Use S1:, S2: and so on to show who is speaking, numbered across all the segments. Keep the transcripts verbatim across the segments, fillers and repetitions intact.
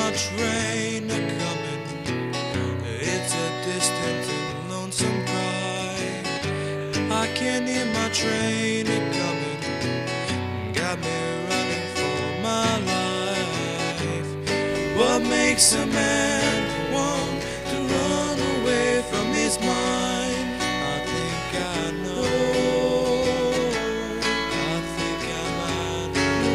S1: my train a-comin'. It's a distant and lonesome cry. I can hear my train a-comin', got me running for my life. What makes a man want to run away from his mind? I think I know. I think I might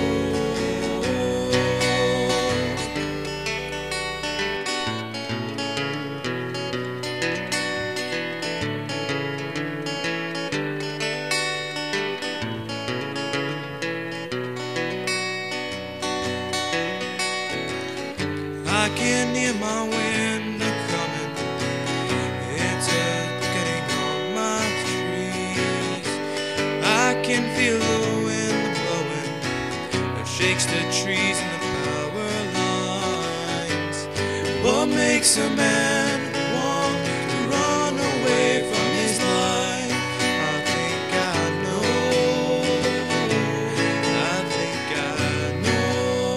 S1: I can hear my wind a-comin'. It's a-getting on my trees. I can feel the wind blowing. It shakes the trees and the power lines. What makes a man want to run away from his life? I think I know. I think I know.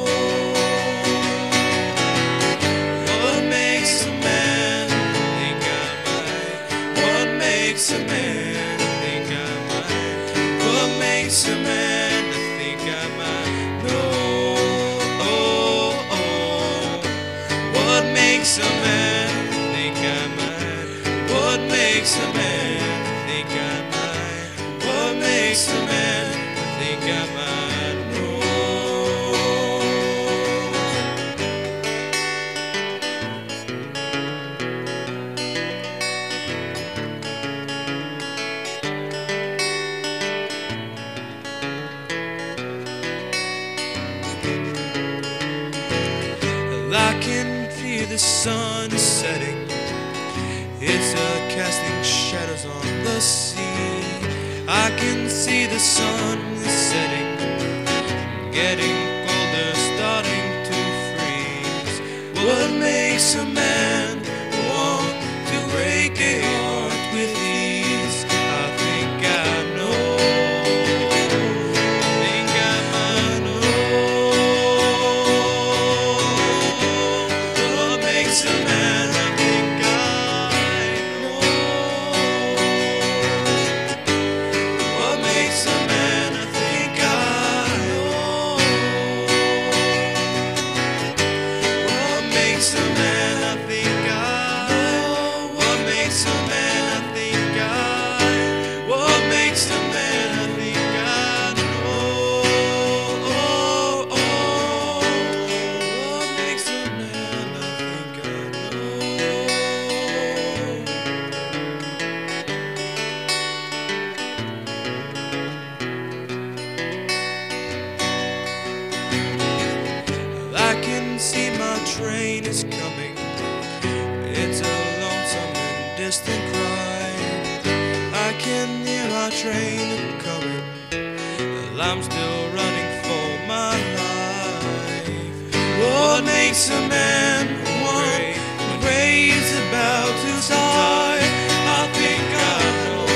S1: What makes a man think I might? What makes a man think I might? What makes a man think I might know? Oh, oh. What makes a man think I might? What makes a man think I might? What makes a man think I might know? I can feel the sun setting. It's a casting shadows on the sea. I can see the sun is setting, getting colder, starting to freeze. What makes a man want to break a heart with ease? I think I know. I think I might know. What makes a man? I think I know. What makes a man? I think I know. What makes a man? I think I know. What makes a man? I think I. What makes a man? I think I know. Oh, oh. What makes a man? I think I know. I can see my train is coming. It's a lonesome and distant cry. I can hear my train coming. I'm still running for my life. What makes a man want when waves about to die? I think I know.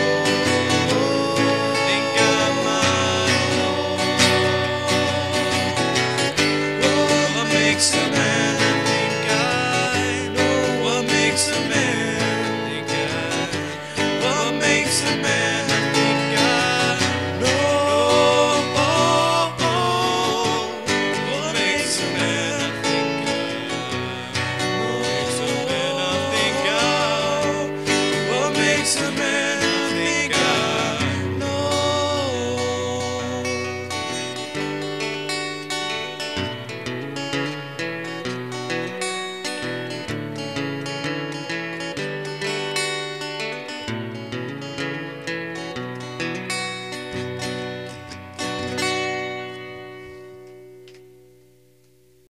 S1: Think I might know. What makes a man? I think I know. What makes a man? Think I. What makes a man? I think I know. Oh, oh. What makes a man? I think I. What makes a man? I think I. What makes a man?